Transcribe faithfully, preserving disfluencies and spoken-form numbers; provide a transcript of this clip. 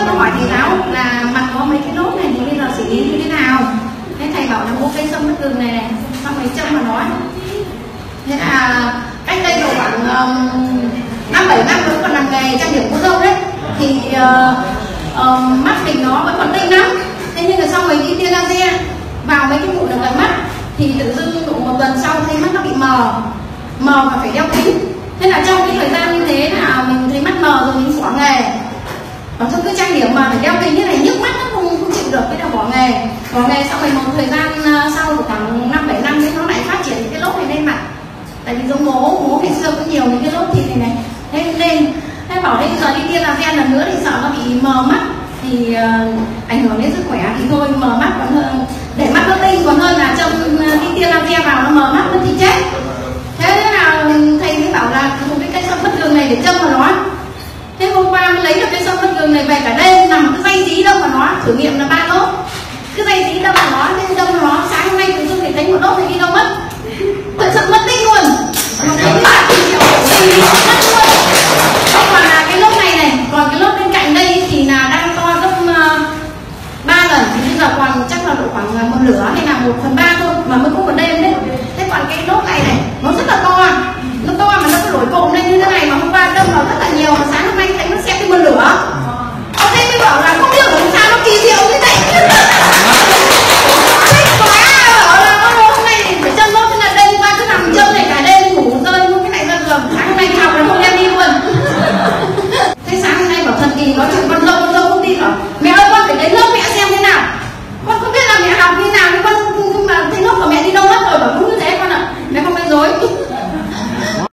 có hỏi thầy giáo là mặt có mấy cái lốp này thì bây giờ xử lý như thế nào. Thế thầy bảo là mua cây sâm bất gừng này này, xong rồi châm vào nói. Thế là cách đây độ khoảng năm bảy năm vẫn còn làm nghề trang điểm cô dâu đấy, thì uh, uh, mắt mình nó vẫn còn tinh lắm. Thế nhưng mà xong rồi đi tia laser vào mấy cái mụn ở gần mắt thì tự dưng độ một tuần sau thấy mắt nó bị mờ, mờ mà phải đeo kính. Thế là trong cái thời gian như thế là mình thấy mắt mờ rồi mình bỏ nghề. Ở trong cái trang điểm mà phải đeo kính như này nhức mắt nó không, không chịu được, cái là bỏ nghề. Bỏ nghề xong rồi một thời gian sau khoảng năm bảy năm thì nó lại phát triển cái lốp này lên mặt. Tại vì giống bố, bố ngày xưa cũng nhiều những cái lốp thịt này này. Thế nên, thế bảo đây giờ đi tiêm laser lần nữa thì sợ nó bị mờ mắt, thì uh, ảnh hưởng đến sức khỏe thì thôi mờ mắt còn hơn, để mắt nó tinh còn hơn là trong uh, đi tiêm laser vào nó mờ mắt nó thì chết. Thế là thầy mới bảo là dùng cái cây sâm bất gừng này để châm vào nó. Thế hôm qua mới lấy được cây sâm bất gừng này về cả đêm nằm cứ dây dí đâm vào nó, thử nghiệm là ba lốp, cứ dây dí đâm vào nó, thế đâm vào nó sáng hôm nay tự dưng thì thấy một lốp thì đi đâu mất, thật sự mất tinh luôn. Mà thấy cái bạn thì kiểu đi mất luôn. Thế còn là cái lốp này này, còn cái lốp bên cạnh đây thì là đang to gấp ba lần, thì bây giờ còn chắc là độ khoảng một nửa hay là một phần ba thôi, mà mới có một đêm đấy. Thế còn cái lốp này này nó rất là to, nó to mà nó cứ đổi cộm lên như thế này, mà hôm qua đâm vào rất là nhiều, mà sáng